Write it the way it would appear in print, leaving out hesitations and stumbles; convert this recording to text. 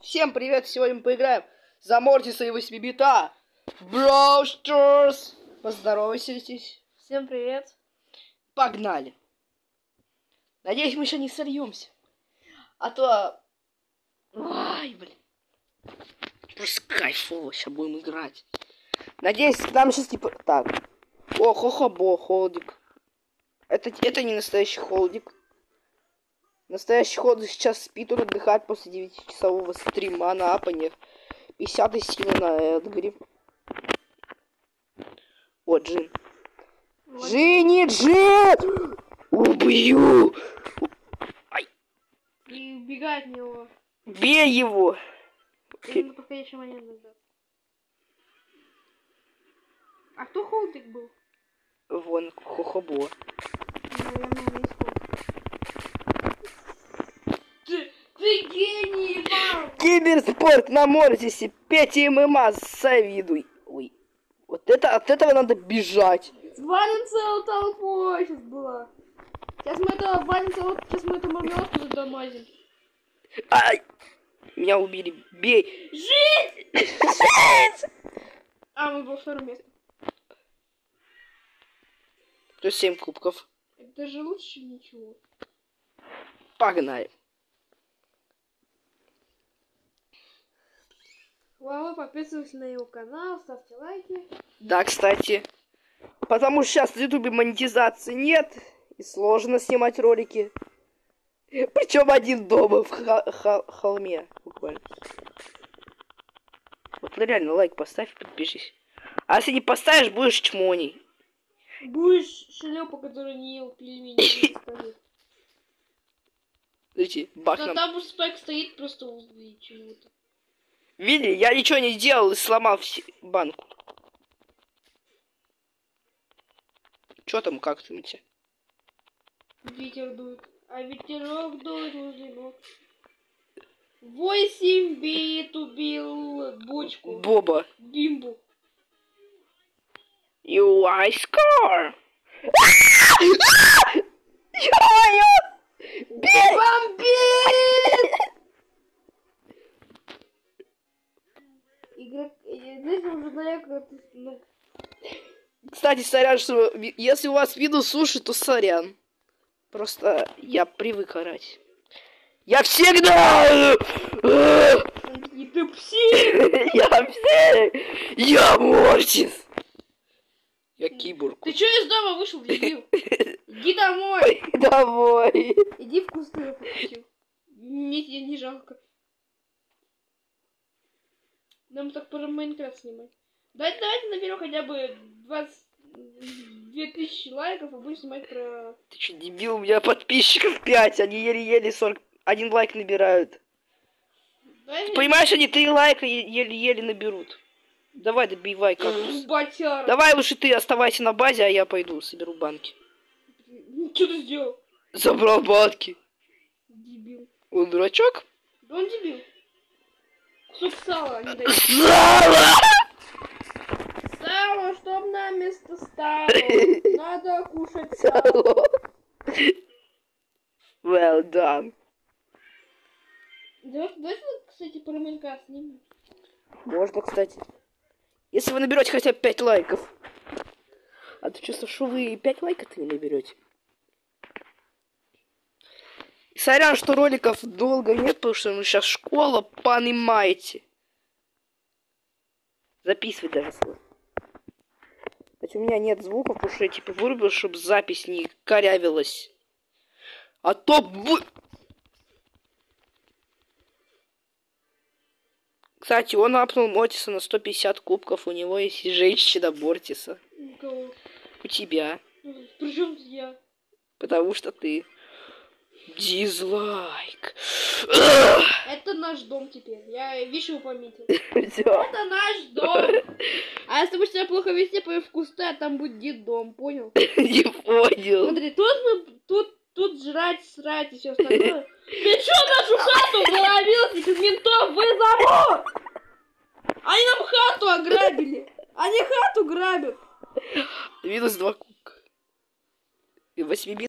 Всем привет! Сегодня мы поиграем за Мортиса и 8-бита в Brawl Stars. Поздоровайтесь. Всем привет. Погнали. Надеюсь, мы еще не сольемся. А то... Ай, блин. Просто кайфово. Сейчас будем играть. Надеюсь, к нам сейчас типа... Так. О, хо-хо-бо, холдик. Это не настоящий холдик. Настоящий холдик сейчас спит, он отдыхает после 9-часового стрима на апане. 50 силы на Эдгаре. О, Джин. Джин! Убью! Ай. И убегай от него. Бей его! И на подходящий момент назад. А кто холдик был? Вон, хо-хо-бо. Наверное, не Ты гений, мам! Киберспорт на Мортисе. 5 ММА, завидуй. Ой. Вот это, от этого надо бежать. Валим целую толпу сейчас была. Сейчас мы это валим целую... Сейчас мы это мармеладку задамазим. Ай! Меня убили. Бей. Жить! Жить! А, мы во втором месте. Плюс 7 кубков. Это же лучше, чем ничего. Погнали. Ладно, подписывайтесь на его канал, ставьте лайки. Да, кстати. Потому что сейчас в Ютубе монетизации нет. И сложно снимать ролики. Причем один дома в холме. Буквально. Вот реально лайк поставь, подпишись. А если не поставишь, будешь чмоней. Будешь шлепа, который не ел пельмени. Смотрите, бах Да нам. там уж спайк стоит просто возле чего-то. Видели, я ничего не сделал и сломал банку. Чё там, как думаете? Ветер дует, а ветерок дует возле ног. 8 бит убил бочку. Боба. Бимбу. You I score! Ё-моё! Бей! Бомбит! Игрок, знаете, уже далеко, ну... Кстати, сорян, что если у вас виду суши, то сорян. Просто я привык орать. Я всегда... И ты псих! Я псих! Я Мортис! Я киборг. Ты чё из дома вышел, дебил? Иди домой! Домой! Иди в кусты, я попросил. Мне тебя не жалко. Нам так про Майнкрафт снимать. Давайте наберем хотя бы 2000 лайков, и будем снимать про... Ты че, дебил? У меня подписчиков 5, они еле-еле 41 лайк набирают. Давай Понимаешь, они 3 лайка еле-еле наберут. Давай, добивай кактус. Батяра. Давай лучше ты оставайся на базе, а я пойду, соберу банки. Что ты сделал? Забрал банки. Дебил. Он дурачок? Да он дебил. Кусок сала не дает. Сало! Сало, чтоб на место стало. Надо кушать сало. Сало. Well done. Давайте, кстати, про Майнкрафт снимем. Можно, кстати. Если вы наберете хотя бы 5 лайков. А то чувствую, что вы 5 лайков-то не наберете. Сорян, что роликов долго нет, потому что сейчас школа, понимаете. Записывай даже слово. Хотя у меня нет звуков, потому что я типа вырубил, чтобы запись не корявилась. А то... Кстати, он апнул Мортиса на 150 кубков. У него есть и женщина Мортиса. У кого? У тебя. Причем я? Потому что ты... Дизлайк. Это наш дом теперь. Я, видишь, его пометил. Всё. Это наш дом. А если будешь себя плохо вести, пойдем в кусты, а там будет дом, понял? Не понял. Смотри, тут жрать, срать и все остальное. Ты что нашу хату заловился, без ментов вызову! Они нам хату ограбили. Они хату грабят. Минус 2 кубка. И 8 бит.